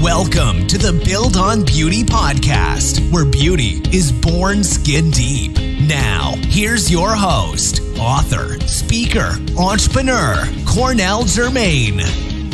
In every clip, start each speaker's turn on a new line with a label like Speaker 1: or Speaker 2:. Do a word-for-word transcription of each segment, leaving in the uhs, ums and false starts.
Speaker 1: Welcome to the Build on Beauty podcast, where beauty is born skin deep. Now, here's your host, author, speaker, entrepreneur, Cornell Jermaine.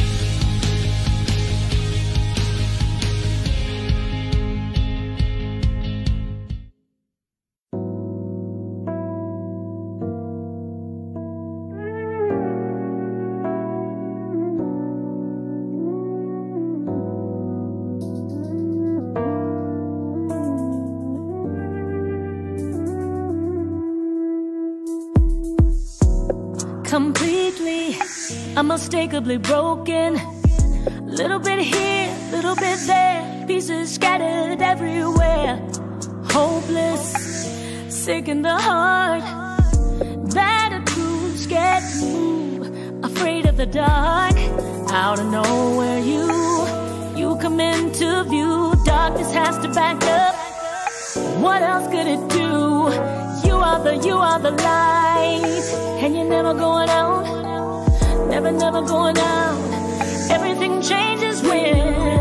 Speaker 2: Completely, unmistakably broken. Little bit here, little bit there. Pieces scattered everywhere. Hopeless, sick in the heart. Battered, bruised, scared to move. Afraid of the dark. Out of nowhere, you, you come into view. Darkness has to back up. What else could it do? You are the, you are the light. And you're never going out, never, never going out. Everything changes when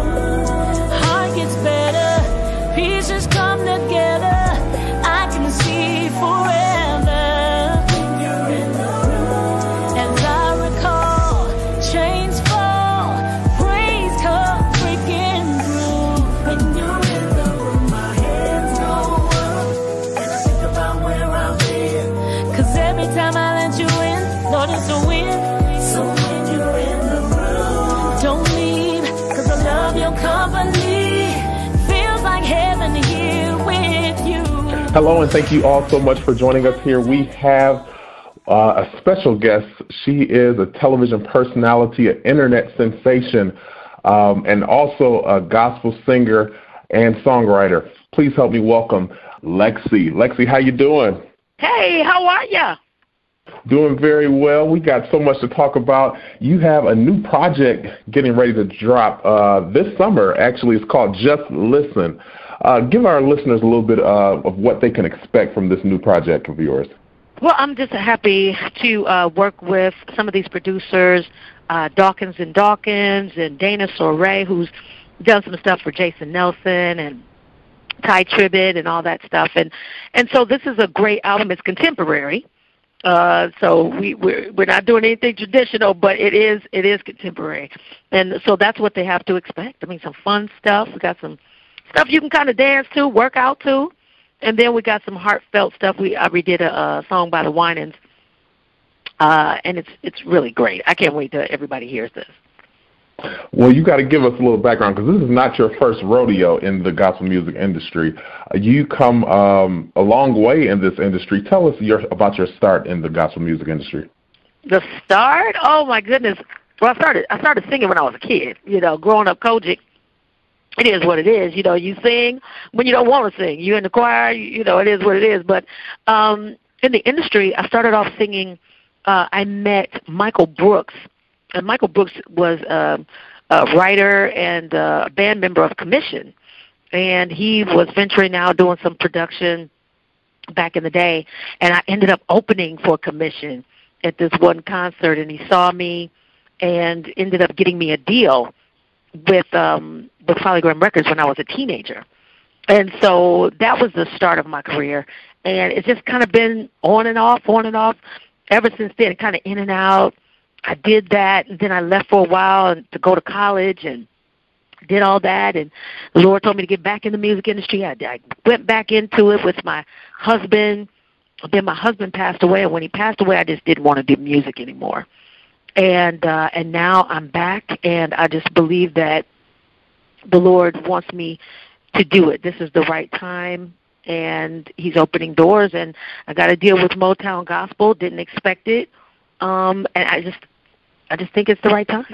Speaker 2: heart gets better, pieces come together. I can see forever. When you're in the room, as I recall, chains fall, praise comes breaking through. When you're in the room, my hands go up, and I think about where I've been. Cause every time I let you in, Lord, it's a win. So when you're in the room, don't leave, cause I love your company. Feels like heaven here with you.
Speaker 3: Hello, and thank you all so much for joining us here. We have uh, a special guest. She is a television personality, an internet sensation, um, and also a gospel singer and songwriter. Please help me welcome Lexi. Lexi, how you doing?
Speaker 4: Hey, how are ya?
Speaker 3: Doing very well. We got so much to talk about. You have a new project getting ready to drop uh, this summer. Actually, it's called Just Listen. Uh, give our listeners a little bit uh, of what they can expect from this new project of yours.
Speaker 4: Well, I'm just happy to uh, work with some of these producers, uh, Dawkins and Dawkins and Dana Soray, who's done some stuff for Jason Nelson and Ty Tribbett and all that stuff. And and so this is a great album. It's contemporary. Uh, so we, we're, we're not doing anything traditional, but it is it is contemporary. And so that's what they have to expect. I mean, some fun stuff. We got some stuff you can kind of dance to, work out to. And then we got some heartfelt stuff. We I redid a, a song by the Winans, uh, and it's it's really great. I can't wait till everybody hears this.
Speaker 3: Well, you got to give us a little background, because this is not your first rodeo in the gospel music industry. Uh, you come um, a long way in this industry. Tell us your, about your start in the gospel music industry.
Speaker 4: The start? Oh my goodness! Well, I started I started singing when I was a kid. You know, growing up Kojic. It is what it is. You know, you sing when you don't want to sing. You're in the choir. You, you know, it is what it is. But um, in the industry, I started off singing. Uh, I met Michael Brooks. And Michael Brooks was uh, a writer and a band member of Commission. And he was venturing out doing some production back in the day. And I ended up opening for Commission at this one concert. And he saw me and ended up getting me a deal with um, with Polygram Records when I was a teenager. And so that was the start of my career. And it's just kind of been on and off, on and off ever since then, kind of in and out. I did that, and then I left for a while to go to college and did all that. And the Lord told me to get back in the music industry. I, I went back into it with my husband. Then my husband passed away, and when he passed away, I just didn't want to do music anymore. And uh, and now I'm back, and I just believe that the Lord wants me to do it. This is the right time, and He's opening doors. And I got to deal with Motown Gospel. Didn't expect it. Um, and I just, I just think it's the right time.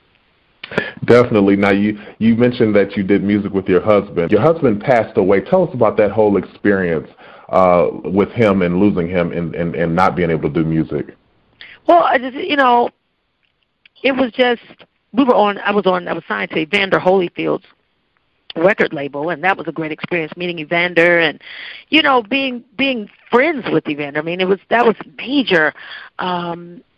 Speaker 3: Definitely. Now, you, you mentioned that you did music with your husband. Your husband passed away. Tell us about that whole experience uh, with him and losing him and, and, and not being able to do music.
Speaker 4: Well, I just, you know, it was just, we were on, I was on, I was signed to Evander Holyfield's record label, and that was a great experience, meeting Evander and, you know, being being friends with Evander. I mean, it was that was major. Um,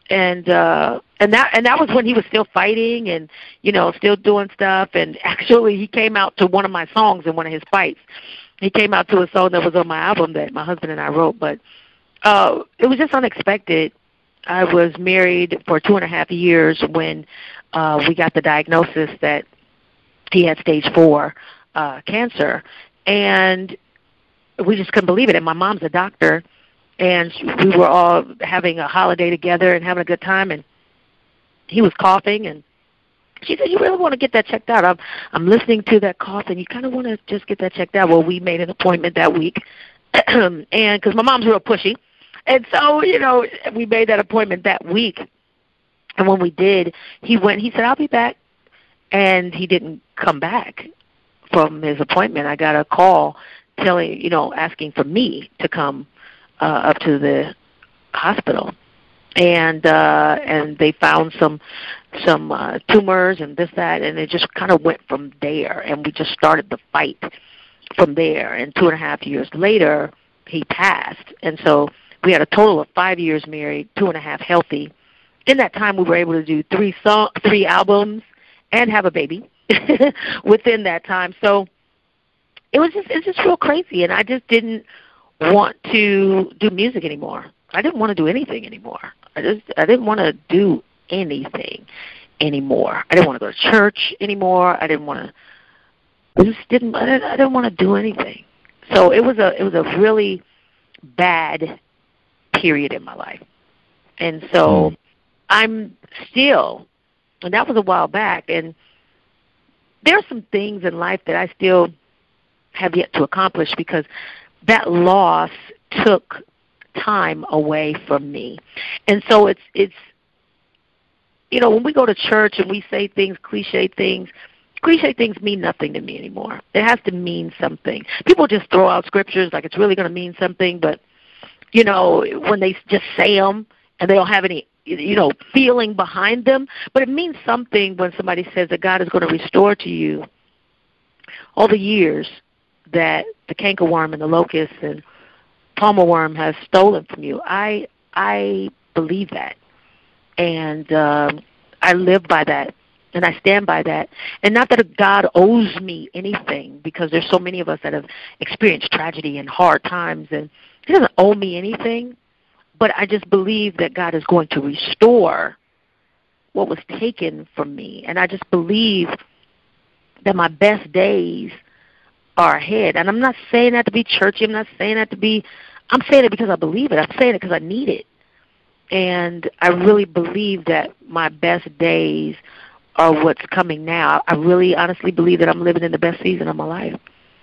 Speaker 4: and uh, and that and that was when he was still fighting and, you know, still doing stuff. And actually, he came out to one of my songs in one of his fights. He came out to a song that was on my album that my husband and I wrote. But uh, it was just unexpected. I was married for two and a half years when uh, we got the diagnosis that he had stage four uh, cancer, and we just couldn't believe it. And my mom's a doctor, and we were all having a holiday together and having a good time, and he was coughing, and she said, "You really want to get that checked out? I'm, I'm listening to that cough, and you kind of want to just get that checked out." Well, we made an appointment that week, and because my mom's real pushy, and so, you know, we made that appointment that week. And when we did, he went, he said, "I'll be back." And he didn't come back from his appointment. I got a call telling, you know, asking for me to come uh, up to the hospital. And uh, and they found some some uh, tumors and this, that, and it just kind of went from there. And we just started the fight from there. And two and a half years later, he passed. And so we had a total of five years married, two and a half healthy. In that time, we were able to do three song, three albums, and have a baby within that time. So it was just it's just real crazy, and I just didn't want to do music anymore. I didn't want to do anything anymore. I just I didn't want to do anything anymore. I didn't want to go to church anymore. I didn't want to. I just didn't. I didn't, I didn't want to do anything. So it was a it was a really bad period in my life, and so mm. I'm still. And that was a while back. And there are some things in life that I still have yet to accomplish because that loss took time away from me. And so it's, it's you know, when we go to church and we say things, cliche things, cliche things mean nothing to me anymore. It has to mean something. People just throw out scriptures like it's really going to mean something, but, you know, when they just say them and they don't have any, you know, feeling behind them, but it means something when somebody says that God is going to restore to you all the years that the cankerworm and the locust and palmer worm has stolen from you. I I believe that, and um, I live by that, and I stand by that. And not that God owes me anything, because there's so many of us that have experienced tragedy and hard times, and He doesn't owe me anything. But I just believe that God is going to restore what was taken from me. And I just believe that my best days are ahead. And I'm not saying that to be churchy. I'm not saying that to be, I'm saying it because I believe it. I'm saying it because I need it. And I really believe that my best days are what's coming now. I really honestly believe that I'm living in the best season of my life.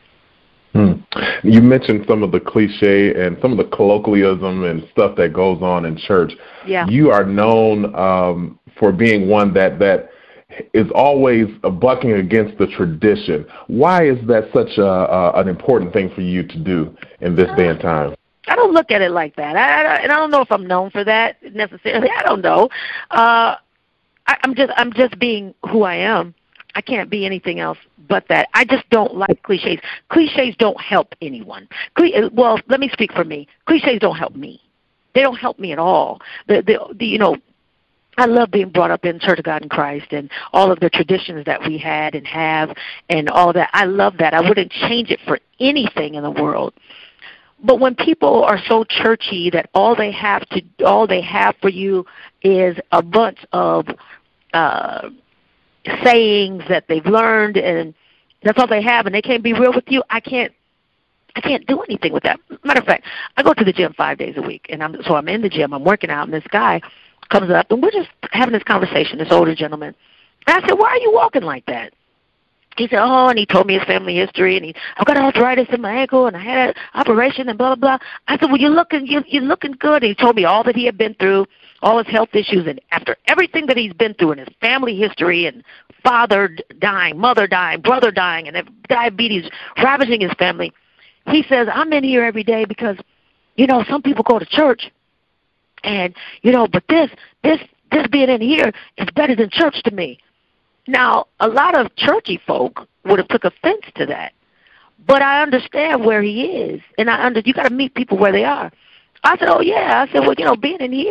Speaker 3: Hmm. You mentioned some of the cliche and some of the colloquialism and stuff that goes on in church.
Speaker 4: Yeah.
Speaker 3: You are known um, for being one that, that is always bucking against the tradition. Why is that such a, a, an important thing for you to do in this day and time?
Speaker 4: I don't look at it like that. I, I, and I don't know if I'm known for that necessarily. I don't know. Uh, I, I'm just I'm just being who I am. I can't be anything else but that. I just don't like cliches. Cliches don't help anyone. Cli- well, let me speak for me. Cliches don't help me. They don't help me at all. The, the, the, you know, I love being brought up in Church of God in Christ and all of the traditions that we had and have and all that. I love that. I wouldn't change it for anything in the world. But when people are so churchy that all they have to, all they have for you is a bunch of uh, sayings that they've learned, and that's all they have, and they can't be real with you, I can't I can't do anything with that. Matter of fact, I go to the gym five days a week, and I'm so I'm in the gym, I'm working out, and this guy comes up, and we're just having this conversation, this older gentleman. And I said, "Why are you walking like that?" He said, "Oh," and he told me his family history, and he, "I've got arthritis in my ankle, and I had an operation, and blah, blah, blah." I said, "Well, you're looking, you're, you're looking good." And he told me all that he had been through, all his health issues, and after everything that he's been through in his family history, and father dying, mother dying, brother dying, and diabetes ravaging his family, he says, "I'm in here every day because, you know, some people go to church, and, you know, but this, this, this being in here is better than church to me." Now, a lot of churchy folk would have took offense to that, but I understand where he is, and I under you got to meet people where they are. I said, "Oh yeah," I said, "Well, you know, being in here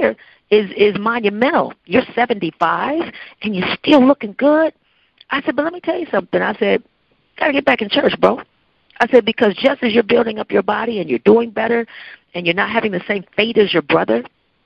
Speaker 4: is is monumental. You're seventy-five and you're still looking good. I said, but let me tell you something. I said, got to get back in church, bro. I said, because just as you're building up your body and you're doing better and you're not having the same fate as your brother,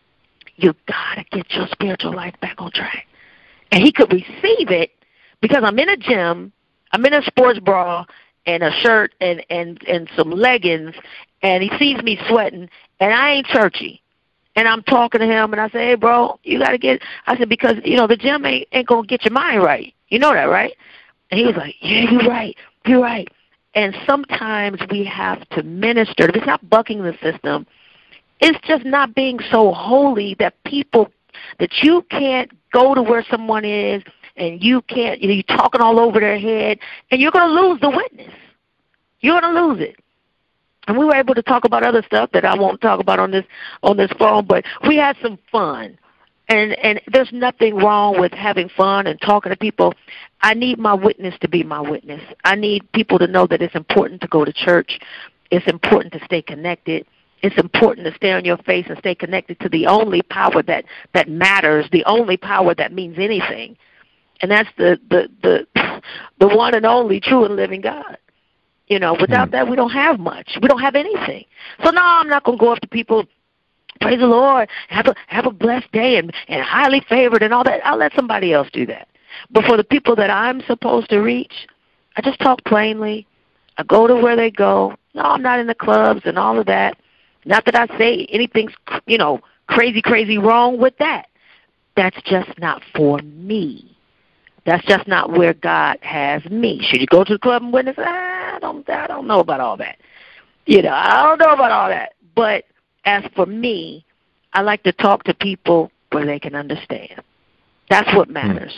Speaker 4: you got to get your spiritual life back on track. And he could receive it because I'm in a gym, I'm in a sports bra and a shirt and, and, and some leggings, and he sees me sweating, and I ain't churchy. And I'm talking to him, and I say, hey, bro, you got to get, I said, because, you know, the gym ain't, ain't going to get your mind right. You know that, right? And he was like, yeah, you're right, you're right. And sometimes we have to minister. If it's not bucking the system, it's just not being so holy that people, that you can't go to where someone is and you can't, you know, you're talking all over their head, and you're going to lose the witness. You're going to lose it. And we were able to talk about other stuff that I won't talk about on this on this phone, but we had some fun. And and there's nothing wrong with having fun and talking to people. I need my witness to be my witness. I need people to know that it's important to go to church. It's important to stay connected. It's important to stay on your face and stay connected to the only power that, that matters, the only power that means anything. And that's the, the, the, the one and only true and living God. You know, without that, we don't have much. We don't have anything. So, no, I'm not going to go up to people, praise the Lord, have a have a blessed day and, and highly favored and all that. I'll let somebody else do that. But for the people that I'm supposed to reach, I just talk plainly. I go to where they go. No, I'm not in the clubs and all of that. Not that I say anything's, you know, crazy, crazy wrong with that. That's just not for me. That's just not where God has me. Should you go to the club and witness? I don't, I don't know about all that. You know, I don't know about all that. But as for me, I like to talk to people where they can understand. That's what matters.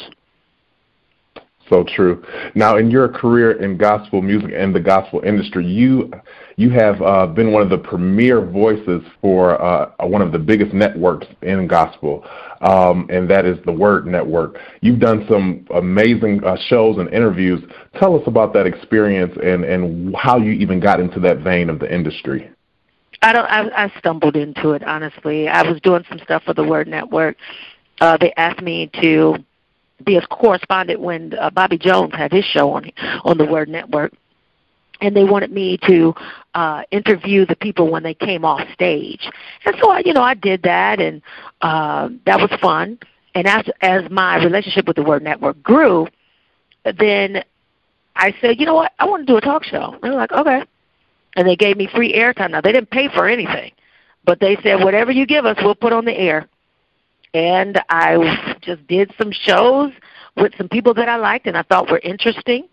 Speaker 3: So true. Now, in your career in gospel music and the gospel industry, you you have uh, been one of the premier voices for uh, one of the biggest networks in gospel, um, and that is the Word Network. You've done some amazing uh, shows and interviews. Tell us about that experience and, and how you even got into that vein of the industry.
Speaker 4: I don't. I, I stumbled into it, honestly. I was doing some stuff for the Word Network. Uh, they asked me to be a correspondent when uh, Bobby Jones had his show on on the Word Network, and they wanted me to uh, interview the people when they came off stage. And so, I, you know, I did that, and uh, that was fun. And as as my relationship with the Word Network grew, then I said, you know what, I want to do a talk show. And they were like, okay. And they gave me free airtime. Now, they didn't pay for anything, but they said, whatever you give us, we'll put on the air. And I just did some shows with some people that I liked and I thought were interesting.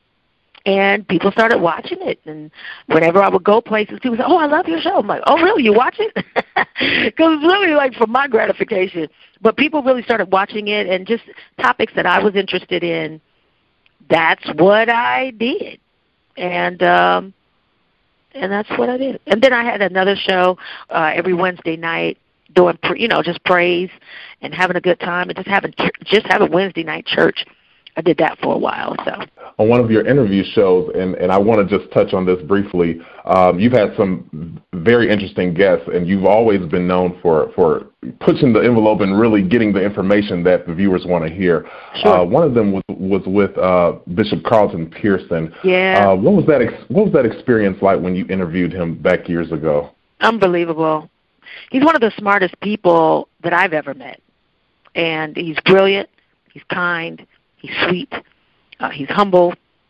Speaker 4: And people started watching it. And whenever I would go places, people said, oh, I love your show. I'm like, oh, really? You watch it? Because it's really like for my gratification. But people really started watching it, and just topics that I was interested in, that's what I did. And um, and that's what I did. And then I had another show uh, every Wednesday night, doing, you know, just praise and having a good time and just having just having Wednesday night church. I did that for a while. So
Speaker 3: on one of your interview shows, and, and I want to just touch on this briefly, um, you've had some very interesting guests, and you've always been known for, for pushing the envelope and really getting the information that the viewers want to hear.
Speaker 4: Sure.
Speaker 3: Uh, one of them was, was with uh, Bishop Carlton Pearson.
Speaker 4: Yeah.
Speaker 3: Uh, what was that? Ex- what was that experience like when you interviewed him back years ago?
Speaker 4: Unbelievable. He's one of the smartest people that I've ever met, and he's brilliant. He's kind. He's sweet. Uh, he's humble.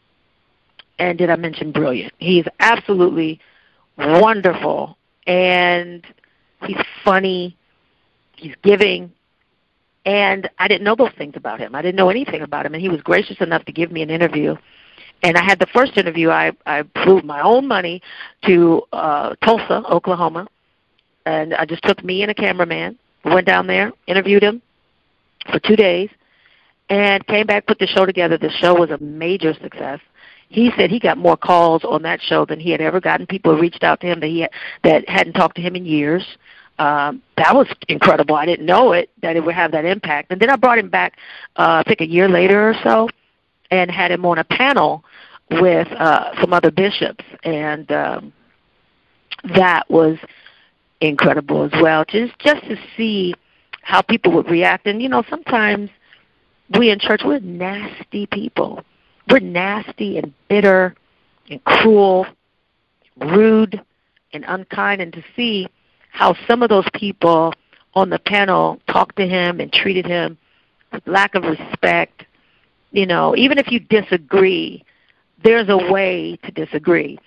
Speaker 4: And did I mention brilliant? He's absolutely wonderful, and he's funny. He's giving. And I didn't know those things about him. I didn't know anything about him, and he was gracious enough to give me an interview. And I had the first interview. I, I flew my own money to uh, Tulsa, Oklahoma, and I just took me and a cameraman, went down there, interviewed him for two days, and came back, put the show together. The show was a major success. He said he got more calls on that show than he had ever gotten. People reached out to him that he had, that hadn't talked to him in years. Um, that was incredible. I didn't know it, that it would have that impact. And then I brought him back, uh, I think a year later or so, and had him on a panel with uh, some other bishops. And um, that was incredible as well. Just, just to see how people would react. And, you know, sometimes we in church, we're nasty people. We're nasty and bitter and cruel, rude and unkind. And to see how some of those people on the panel talked to him and treated him with lack of respect, you know, even if you disagree, there's a way to disagree.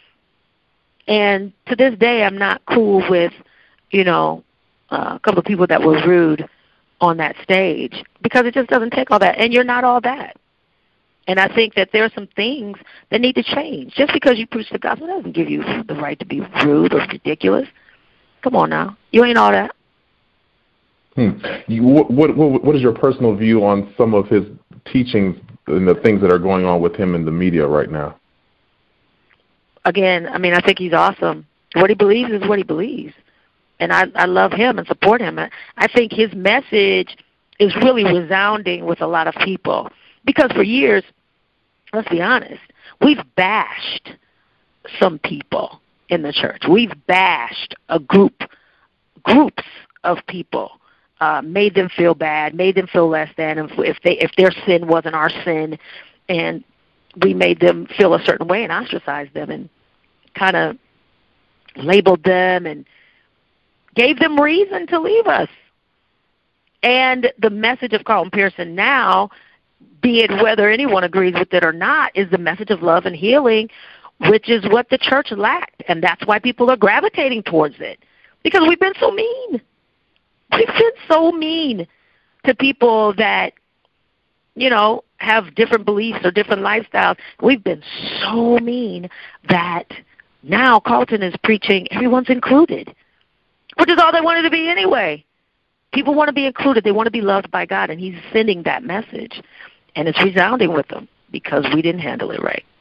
Speaker 4: And to this day, I'm not cool with, you know, uh, a couple of people that were rude on that stage, because it just doesn't take all that. And you're not all that. And I think that there are some things that need to change. Just because you preach the gospel doesn't give you the right to be rude or ridiculous. Come on now. You ain't all that.
Speaker 3: Hmm. You, what, what, what is your personal view on some of his teachings and the things that are going on with him in the media right now?
Speaker 4: Again, I mean, I think he's awesome. What he believes is what he believes. And I, I love him and support him. I, I think his message is really resounding with a lot of people. Because for years, let's be honest, we've bashed some people in the church. We've bashed a group, groups of people, uh, made them feel bad, made them feel less than, if, if they if their sin wasn't our sin, and we made them feel a certain way and ostracized them and kind of labeled them and gave them reason to leave us. And the message of Carlton Pearson now, be it whether anyone agrees with it or not, is the message of love and healing, which is what the church lacked. And that's why people are gravitating towards it, because we've been so mean. We've been so mean to people that, you know, have different beliefs or different lifestyles. We've been so mean that now Carlton is preaching everyone's included, which is all they wanted to be anyway. People want to be included. They want to be loved by God, and he's sending that message. And it's resounding with them because we didn't handle it right.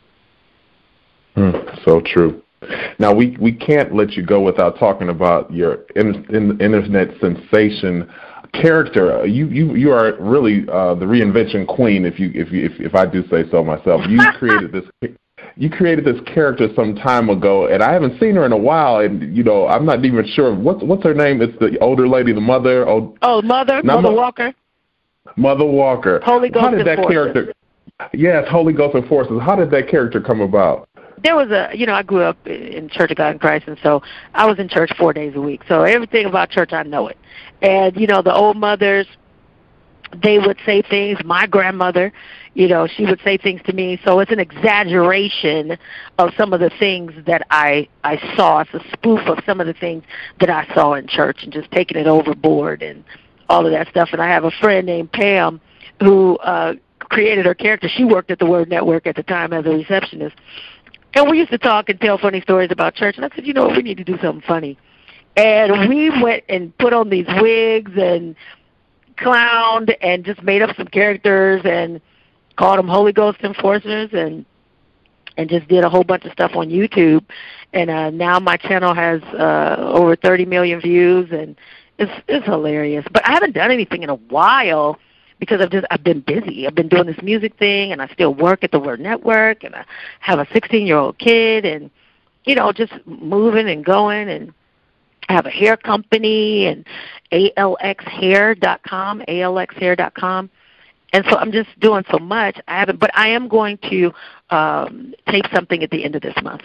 Speaker 3: Mm, so true. Now, we, we can't let you go without talking about your in, in, internet sensation character. You you, you are really uh, the reinvention queen, if you if you if, if I do say so myself. You created this you created this character some time ago, and I haven't seen her in a while. And you know, I'm not even sure what's what's her name. It's the older lady, the mother. Oh,
Speaker 4: oh Mother, Mother Walker.
Speaker 3: Mother Walker.
Speaker 4: Holy Ghost
Speaker 3: How did
Speaker 4: and
Speaker 3: that
Speaker 4: Forces.
Speaker 3: character? Yes, Holy Ghost and Forces. How did that character come about?
Speaker 4: There was a, you know, I grew up in Church of God in Christ, and so I was in church four days a week. So everything about church, I know it. And, you know, the old mothers, they would say things. My grandmother, you know, she would say things to me. So it's an exaggeration of some of the things that I, I saw. It's a spoof of some of the things that I saw in church and just taking it overboard and all of that stuff. And I have a friend named Pam who uh, created her character. She worked at the Word Network at the time as a receptionist. And we used to talk and tell funny stories about church. And I said, you know, we need to do something funny. And we went and put on these wigs and clowned and just made up some characters and called them Holy Ghost Enforcers and and just did a whole bunch of stuff on YouTube. And uh, now my channel has uh, over thirty million views, and it's it's hilarious. But I haven't done anything in a while, because I've just I've been busy. I've been doing this music thing, and I still work at the Word Network, and I have a sixteen-year-old kid, and, you know, just moving and going. And I have a hair company, and A L X hair dot com, A L X hair dot com. And so I'm just doing so much. I haven't, but I am going to um, tape something at the end of this month.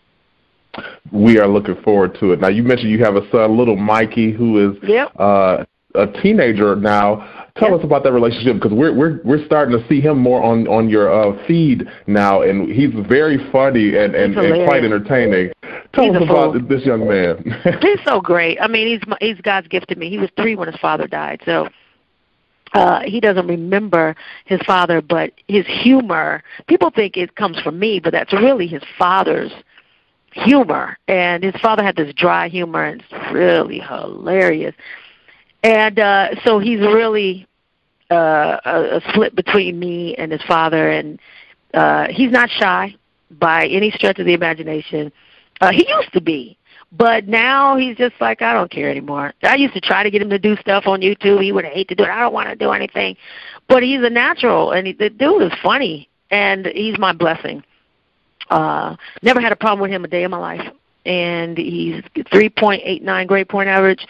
Speaker 3: We are looking forward to it. Now, you mentioned you have a son, little Mikey, who is
Speaker 4: yep.
Speaker 3: uh, a teenager now. Tell yep. us about that relationship, because we're we're we're starting to see him more on on your uh, feed now, and he's very funny and and, and quite entertaining. Tell
Speaker 4: he's
Speaker 3: us about this young man.
Speaker 4: He's so great. I mean, he's he's God's gift to me. He was three when his father died, so. Uh, he doesn't remember his father, but his humor, people think it comes from me, but that's really his father's humor. And his father had this dry humor, and it's really hilarious. And uh, so he's really uh, a, a split between me and his father, and uh, he's not shy by any stretch of the imagination. Uh, he used to be. But now he's just like, I don't care anymore. I used to try to get him to do stuff on YouTube. He would hate to do it. I don't want to do anything. But he's a natural, and he, the dude is funny, and he's my blessing. Uh, never had a problem with him a day in my life. And he's three point eight nine grade point average.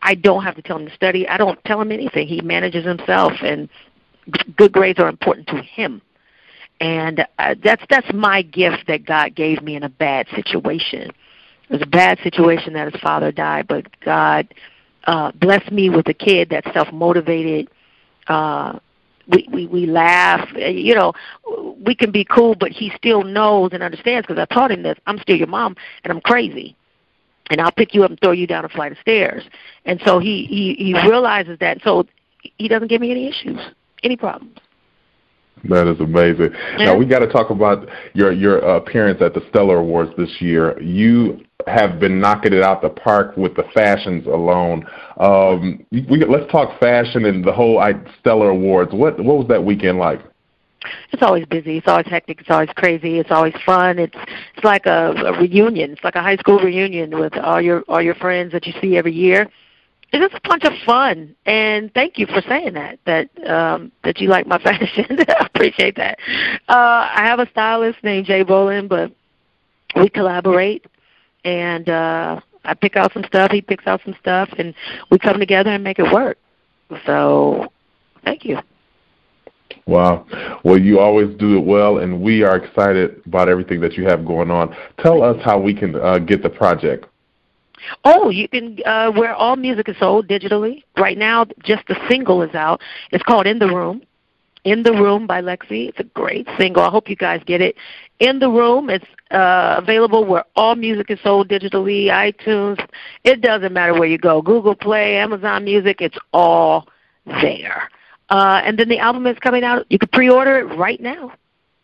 Speaker 4: I don't have to tell him to study. I don't tell him anything. He manages himself, and good grades are important to him. And uh, that's that's my gift that God gave me in a bad situation. It was a bad situation that his father died, but God uh, blessed me with a kid that's self-motivated. Uh, we, we, we laugh. You know, we can be cool, but he still knows and understands, because I taught him this. I'm still your mom, and I'm crazy. And I'll pick you up and throw you down a flight of stairs. And so he, he, he realizes that. So he doesn't give me any issues, any problems.
Speaker 3: That is amazing. Yeah. Now, we got to talk about your your appearance at the Stellar Awards this year. You have been knocking it out the park with the fashions alone. Um, we, let's talk fashion and the whole Stellar Awards. What what was that weekend like?
Speaker 4: It's always busy. It's always hectic. It's always crazy. It's always fun. It's it's like a, a reunion. It's like a high school reunion with all your all your friends that you see every year. It's just a bunch of fun, and thank you for saying that, that um, that you like my fashion. I appreciate that. Uh, I have a stylist named Jay Bolin, but we collaborate, and uh, I pick out some stuff, he picks out some stuff, and we come together and make it work. So thank you.
Speaker 3: Wow. Well, you always do it well, and we are excited about everything that you have going on. Tell us how we can uh, get the project.
Speaker 4: Oh, you can, uh, where all music is sold digitally. Right now, just the single is out. It's called In the Room. In the Room by Lexi. It's a great single. I hope you guys get it. In the Room, it's uh, available where all music is sold digitally, iTunes. It doesn't matter where you go. Google Play, Amazon Music, it's all there. Uh, and then the album is coming out. You can pre-order it right now.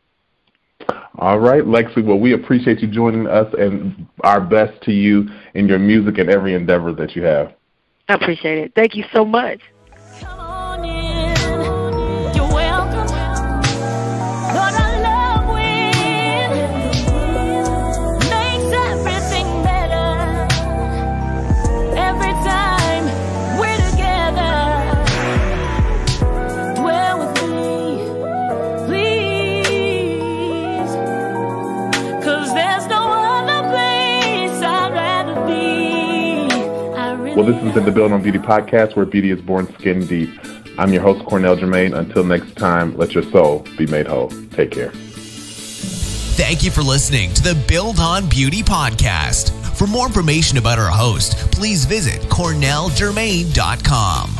Speaker 3: All right, Lexi. Well, we appreciate you joining us, and our best to you in your music and every endeavor that you have.
Speaker 4: I appreciate it. Thank you so much.
Speaker 2: Come on in. You're welcome. Lord, I love when makes everything better. Every time we're together, dwell with me, please. 'Cause there's no other place I'd rather be. I really
Speaker 3: Well, this has been the Build on Beauty podcast, where beauty is born skin deep. I'm your host, Cornell Jermaine. Until next time, let your soul be made whole. Take care.
Speaker 1: Thank you for listening to the Build on Beauty podcast. For more information about our host, please visit cornell jermaine dot com.